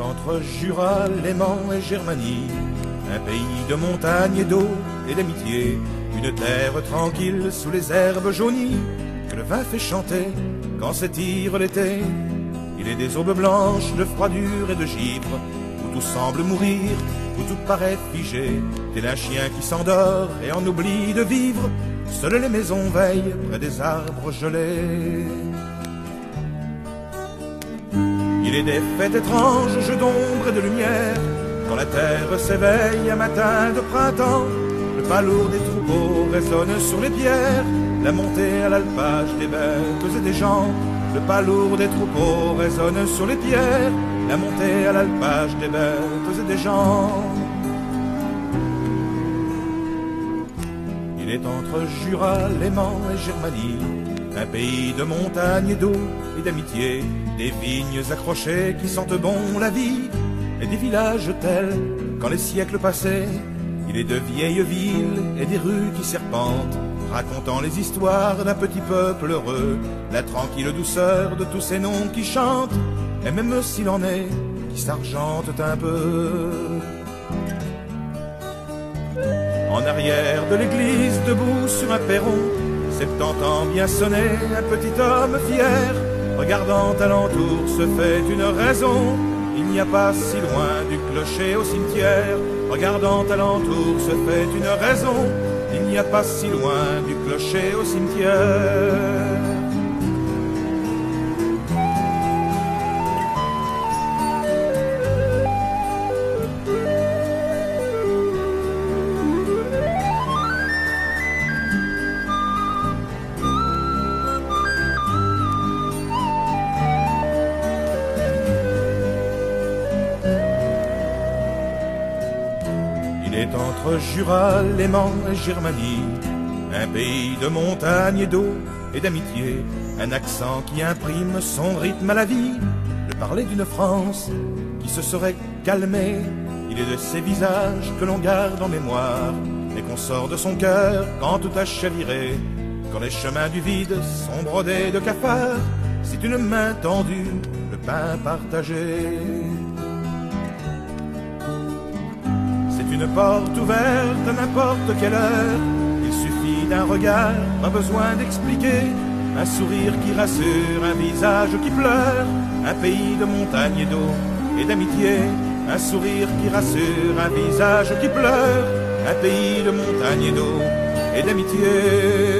entre Jura, Léman et Germanie, un pays de montagne et d'eau et d'amitié, une terre tranquille sous les herbes jaunies, que le vin fait chanter quand s'étire l'été. Il est des aubes blanches de froidure et de givre, où tout semble mourir, où tout paraît figé, tel un chien qui s'endort et en oublie de vivre. Seules les maisons veillent près des arbres gelés. Il est des fêtes étranges, jeux d'ombre et de lumière, quand la terre s'éveille un matin de printemps. Le pas lourd des troupeaux résonne sur les pierres, la montée à l'alpage des bêtes et des gens. Le pas lourd des troupeaux résonne sur les pierres, la montée à l'alpage des bêtes et des gens. Il est entre Jura, Léman et Germanie, un pays de montagne et d'eau et d'amitié, des vignes accrochées qui sentent bon la vie, et des villages tels quand les siècles passaient. Il est de vieilles villes et des rues qui serpentent, racontant les histoires d'un petit peuple heureux, la tranquille douceur de tous ces noms qui chantent, et même s'il en est qui s'argentent un peu. En arrière de l'église, debout sur un perron, 70 ans bien sonné, un petit homme fier, regardant alentour, se fait une raison. Il n'y a pas si loin du clocher au cimetière, regardant alentour, se fait une raison. Il n'y a pas si loin du clocher au cimetière. Il est entre Jura, Léman et Germanie, un pays de montagne et d'eau et d'amitié, un accent qui imprime son rythme à la vie, le parler d'une France qui se serait calmée. Il est de ces visages que l'on garde en mémoire et qu'on sort de son cœur quand tout a chaviré, quand les chemins du vide sont brodés de cafards. C'est une main tendue, le pain partagé. Une porte ouverte à n'importe quelle heure, il suffit d'un regard, pas besoin d'expliquer, un sourire qui rassure, un visage qui pleure, un pays de montagne et d'eau et d'amitié, un sourire qui rassure, un visage qui pleure, un pays de montagne et d'eau et d'amitié.